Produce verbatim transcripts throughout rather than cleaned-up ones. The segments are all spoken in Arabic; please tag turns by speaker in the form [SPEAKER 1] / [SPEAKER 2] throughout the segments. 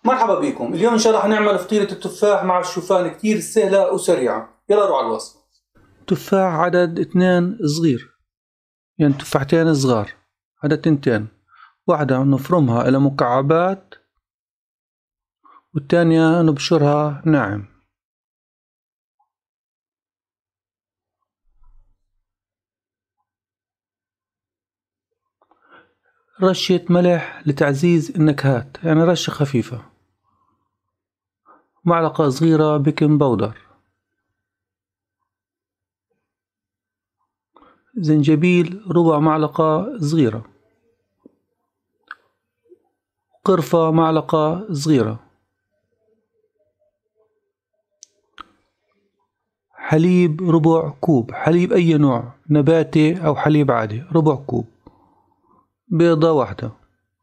[SPEAKER 1] مرحبا بكم. اليوم ان شاء الله حنعمل فطيرة التفاح مع الشوفان كتير سهلة وسريعة. يلا نروح على الوصفة.
[SPEAKER 2] تفاح عدد اثنين صغير، يعني تفاحتين صغار، هذا تنتين، واحدة نفرمها إلى مكعبات والتانية نبشرها ناعم. رشة ملح لتعزيز النكهات، يعني رشة خفيفة. معلقة صغيرة بيكنج باودر. زنجبيل ربع معلقة صغيرة. قرفة معلقة صغيرة. حليب ربع كوب، حليب أي نوع، نباتي أو حليب عادي، ربع كوب. بيضة واحدة.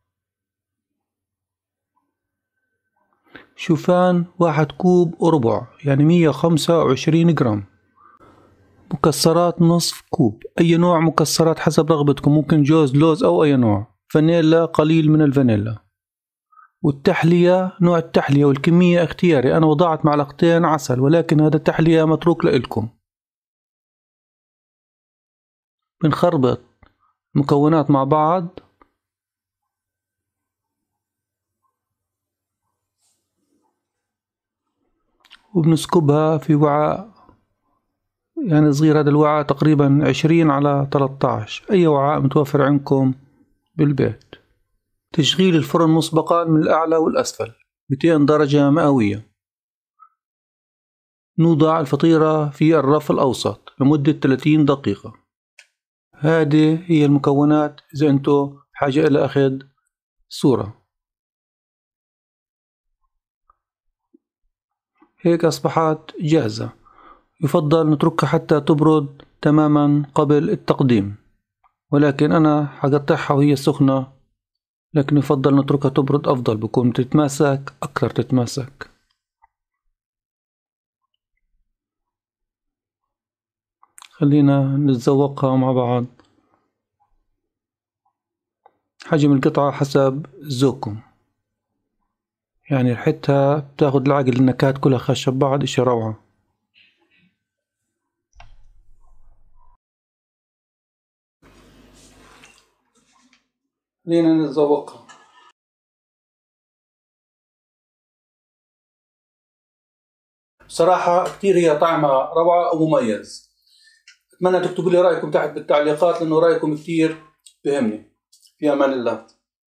[SPEAKER 2] شوفان واحد كوب وربع، يعني مية وخمسة وعشرين جرام. مكسرات نصف كوب، أي نوع مكسرات حسب رغبتكم، ممكن جوز لوز أو أي نوع. فانيلا قليل من الفانيلا. والتحلية نوع التحلية والكمية اختياري، أنا وضعت معلقتين عسل ولكن هذا التحلية متروك لإلكم. بنخربط المكونات مع بعض وبنسكبها في وعاء يعني صغير. هذا الوعاء تقريبا عشرين على ثلاثة عشر، أي وعاء متوفر عندكم بالبيت. تشغيل الفرن مسبقا من الأعلى والأسفل مئتين درجة مئوية. نوضع الفطيرة في الرف الأوسط لمدة ثلاثين دقيقة. هذه هي المكونات إذا أنتم بحاجة إلى أخذ صورة. هيك أصبحت جاهزة. يفضل نتركها حتى تبرد تماما قبل التقديم، ولكن أنا حقطعها وهي سخنة، لكن يفضل نتركها تبرد أفضل، بكون تتماسك أكثر تتماسك. خلينا نتذوقها مع بعض. حجم القطعة حسب ذوقكم، يعني ريحتها بتاخد العقل، النكهات كلها خشة ببعض، إشي روعة.
[SPEAKER 1] خلينا نتذوقها. بصراحة كتير هي طعمها روعة ومميز. أتمنى تكتبوا لي رأيكم تحت بالتعليقات، لأنه رأيكم كتير بهمني. في أمان الله.